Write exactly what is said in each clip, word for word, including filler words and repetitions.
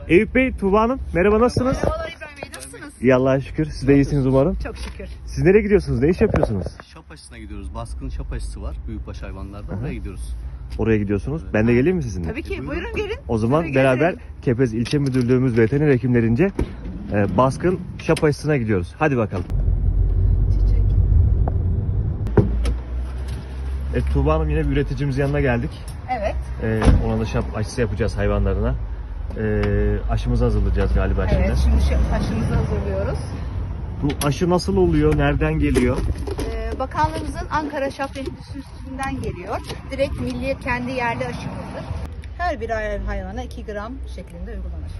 Eyüp Bey, Tuğba Hanım, merhaba, nasılsınız? Merhabalar İbrahim Bey, nasılsınız? İyi Allah'a şükür. Siz de iyisiniz umarım. Çok şükür. Siz nereye gidiyorsunuz? Ne iş yapıyorsunuz? Şap aşısına gidiyoruz. Baskın şap aşısı var büyükbaş hayvanlarda. Oraya gidiyoruz. Oraya gidiyorsunuz. Ben de geleyim mi sizinle? Tabii ki, buyurun gelin. O zaman Tabii beraber gelin. Kepez İlçe Müdürlüğümüz veteriner hekimlerince e, baskın şap aşısına gidiyoruz. Hadi bakalım. Çiçek. Evet, Tuğba Hanım, yine bir üreticimizin yanına geldik. Evet. E, ona da şap aşısı yapacağız hayvanlarına. E, aşımızı hazırlayacağız galiba şimdi. Evet, şimdi şu aşımızı hazırlıyoruz. Bu aşı nasıl oluyor? Nereden geliyor? Ee, Bakanlığımızın Ankara Şap Enstitüsü'nden geliyor. Direkt Milliyet kendi yerli aşımızdır. Her bir hayvana iki gram şeklinde uygulanır.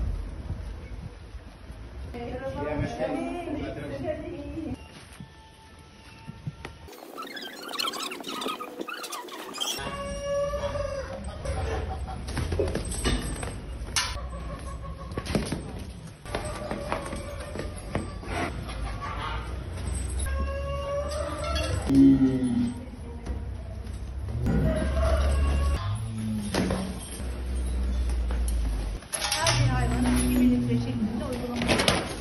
Her bir hayvana iki mililitre şeklinde uygulamak yapıyoruz.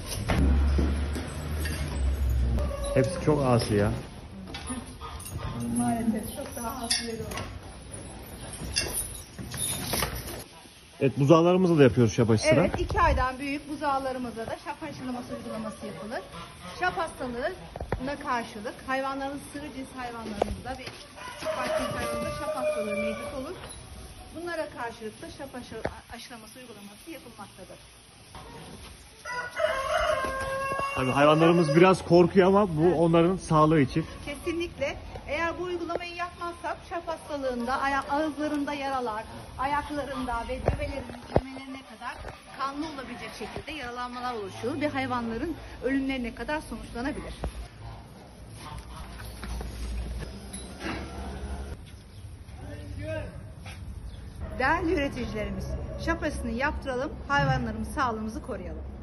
Hepsi çok asi ya. Maalesef çok daha az veriyor. Evet, buzağlarımızla da yapıyoruz şap aşısını. Evet, iki aydan büyük buzağlarımıza da şap aşılaması uygulaması yapılır. Şap hastalığına karşılık hayvanların sığır cins hayvanlarımızda ve küçük baktığımız hayvanlarda şap hastalığı mevcut olur. Bunlara karşılık da şap aşı, aşılaması uygulaması yapılmaktadır. Tabii hayvanlarımız biraz korkuyor ama bu onların sağlığı için. Kesinlikle. Eğer bu uygulamayı yapmazsak şap hastalığında aya- ağızlarında yaralar, ayaklarında ve düvelerinin düğmelerine kadar kanlı olabilecek şekilde yaralanmalar oluşuyor ve hayvanların ölümlerine kadar sonuçlanabilir. Değerli üreticilerimiz, şap aşısını yaptıralım, hayvanlarımız sağlığımızı koruyalım.